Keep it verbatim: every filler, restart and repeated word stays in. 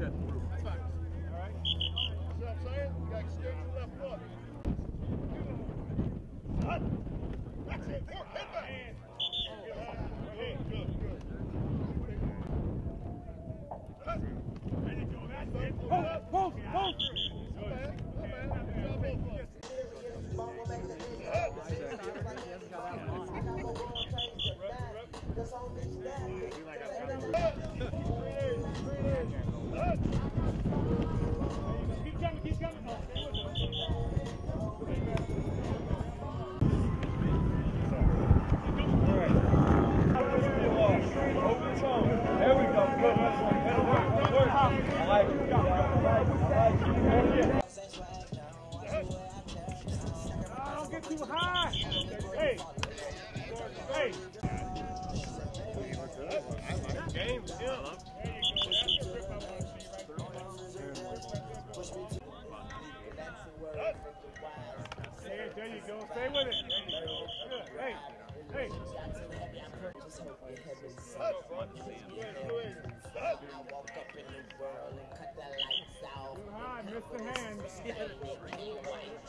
set the roof. That's fine. All right. See what I'm saying? You got to extend your left foot. That's it. Four. Head back. Good, good, good. There you go. That's it. Hold, hold, hold. Good. Good man. Keep coming, keep coming. Oh, stay with There we go. Good. I like it. Don't get too high. Hey. Hey. Game still. There you go. That's the grip I want to see right there. There you go. Stay with it. Good. Hey. Hey. Too high. Missed the hand.